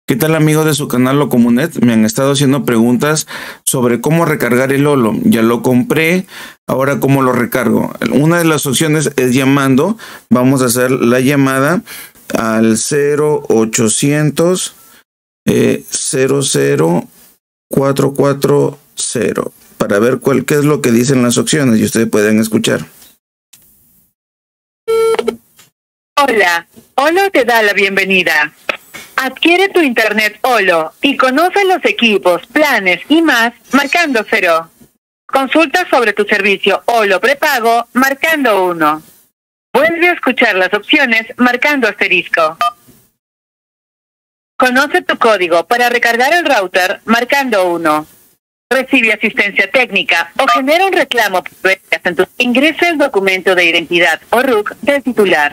¿Qué tal, amigos de su canal Locomunet? Me han estado haciendo preguntas sobre cómo recargar el Olo. Ya lo compré, ahora cómo lo recargo. Una de las opciones es llamando. Vamos a hacer la llamada al 0800 00 440 para ver qué es lo que dicen las opciones y ustedes pueden escuchar. Hola, Olo te da la bienvenida. Adquiere tu internet Olo y conoce los equipos, planes y más marcando 0. Consulta sobre tu servicio Olo prepago marcando 1. Vuelve a escuchar las opciones marcando asterisco. Conoce tu código para recargar el router marcando 1. Recibe asistencia técnica o genera un reclamo. Ingresa el documento de identidad o RUC del titular.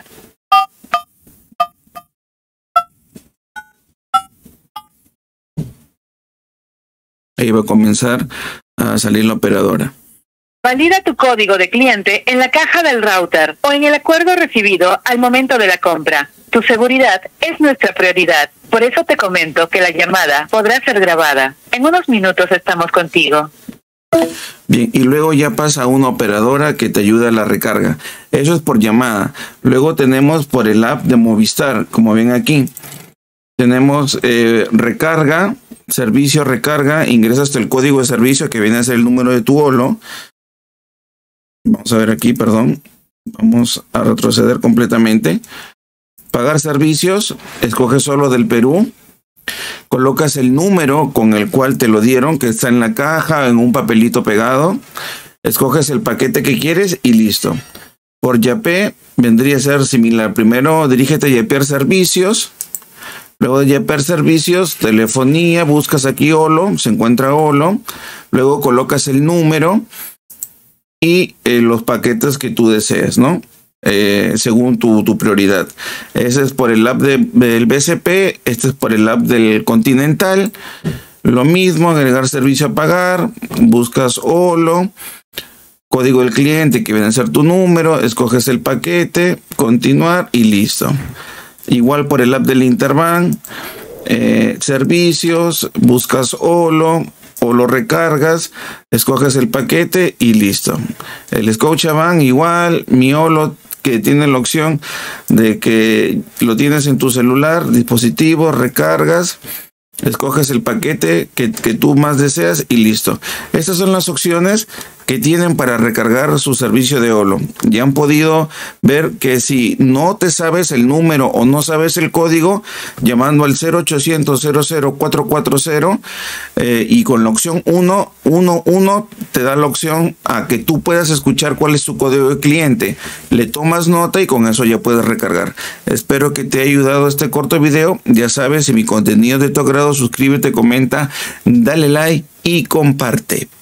Ahí va a comenzar a salir la operadora. Valida tu código de cliente en la caja del router o en el acuerdo recibido al momento de la compra. Tu seguridad es nuestra prioridad. Por eso te comento que la llamada podrá ser grabada. En unos minutos estamos contigo. Bien, y luego ya pasa una operadora que te ayuda a la recarga. Eso es por llamada. Luego tenemos por el app de Movistar, como ven aquí. Tenemos recarga, servicio recarga, ingresas el código de servicio que viene a ser el número de tu Olo. Vamos a ver aquí, perdón. Vamos a retroceder completamente. Pagar servicios, escoges solo del Perú. Colocas el número con el cual te lo dieron, que está en la caja, en un papelito pegado. Escoges el paquete que quieres y listo. Por Yapé vendría a ser similar. Primero dirígete a Yapear servicios. Luego de Yapear servicios, telefonía, buscas aquí Olo, se encuentra Olo. Luego colocas el número y los paquetes que tú desees, ¿no? Según tu prioridad. Ese es por el app del BCP, este es por el app del Continental. Lo mismo, agregar servicio a pagar, buscas Olo, código del cliente que viene a ser tu número, escoges el paquete, continuar y listo. Igual por el app del Interbank, servicios, buscas Olo o lo recargas, escoges el paquete y listo. El Scotiabank igual, mi Olo, que tiene la opción de que lo tienes en tu celular, dispositivo, recargas, escoges el paquete que tú más deseas y listo. Estas son las opciones que tienen para recargar su servicio de Olo. Ya han podido ver que si no te sabes el número o no sabes el código, llamando al 0800 00 440 y con la opción 111 te da la opción a que tú puedas escuchar cuál es tu código de cliente. Le tomas nota y con eso ya puedes recargar. Espero que te haya ayudado este corto video. Ya sabes, si mi contenido es de tu agrado, suscríbete, comenta, dale like y comparte.